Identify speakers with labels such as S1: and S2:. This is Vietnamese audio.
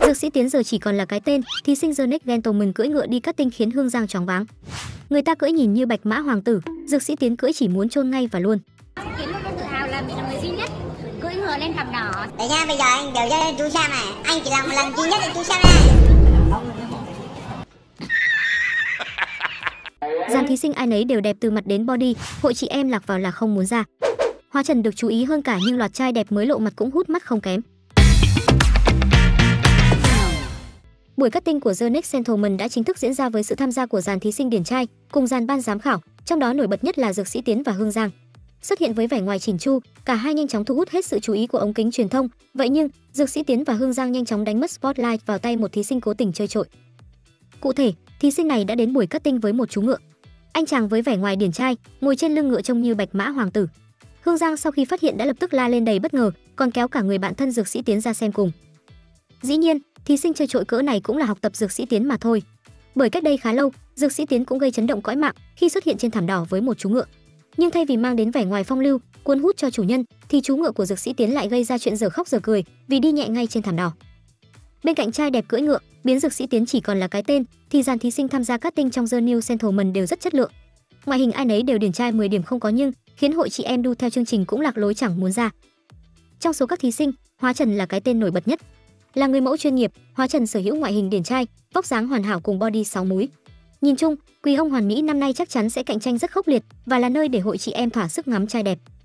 S1: Dược sĩ Tiến giờ chỉ còn là cái tên, thí sinh The Next Gentleman cưỡi ngựa đi cutting khiến Hương Giang choáng váng. Người ta cưỡi nhìn như bạch mã hoàng tử, Dược sĩ Tiến cưỡi chỉ muốn chôn ngay và luôn.
S2: Tiến luôn tự hào là mình là người duy nhất cưỡi ngựa lên thảm đỏ.
S3: Đấy nha, bây giờ anh điều cho chú xem này, anh chỉ làm một lần duy nhất để chú xem này.
S1: Dàn thí sinh ai nấy đều đẹp từ mặt đến body, hội chị em lạc vào là không muốn ra. Hóa Trần được chú ý hơn cả nhưng loạt trai đẹp mới lộ mặt cũng hút mắt không kém. Buổi cutting của The Next Gentleman đã chính thức diễn ra với sự tham gia của dàn thí sinh điển trai cùng dàn ban giám khảo, trong đó nổi bật nhất là Dược sĩ Tiến và Hương Giang. Xuất hiện với vẻ ngoài chỉn chu, cả hai nhanh chóng thu hút hết sự chú ý của ống kính truyền thông. Vậy nhưng, Dược sĩ Tiến và Hương Giang nhanh chóng đánh mất spotlight vào tay một thí sinh cố tình chơi trội. Cụ thể, thí sinh này đã đến buổi cutting với một chú ngựa. Anh chàng với vẻ ngoài điển trai, ngồi trên lưng ngựa trông như bạch mã hoàng tử. Hương Giang sau khi phát hiện đã lập tức la lên đầy bất ngờ, còn kéo cả người bạn thân Dược sĩ Tiến ra xem cùng. Dĩ nhiên, thí sinh chơi trội cỡ này cũng là học tập Dược sĩ Tiến mà thôi. Bởi cách đây khá lâu, Dược sĩ Tiến cũng gây chấn động cõi mạng khi xuất hiện trên thảm đỏ với một chú ngựa. Nhưng thay vì mang đến vẻ ngoài phong lưu, cuốn hút cho chủ nhân, thì chú ngựa của Dược sĩ Tiến lại gây ra chuyện dở khóc dở cười vì đi nhẹ ngay trên thảm đỏ. Bên cạnh trai đẹp cưỡi ngựa, biến Dược sĩ Tiến chỉ còn là cái tên, thì dàn thí sinh tham gia casting trong The New Gentleman đều rất chất lượng. Ngoại hình ai nấy đều điển trai 10 điểm không có nhưng, khiến hội chị em đu theo chương trình cũng lạc lối chẳng muốn ra. Trong số các thí sinh, Hóa Trần là cái tên nổi bật nhất. Là người mẫu chuyên nghiệp, Hóa Trần sở hữu ngoại hình điển trai, vóc dáng hoàn hảo cùng body 6 múi. Nhìn chung, Quý ông hoàn mỹ năm nay chắc chắn sẽ cạnh tranh rất khốc liệt và là nơi để hội chị em thỏa sức ngắm trai đẹp.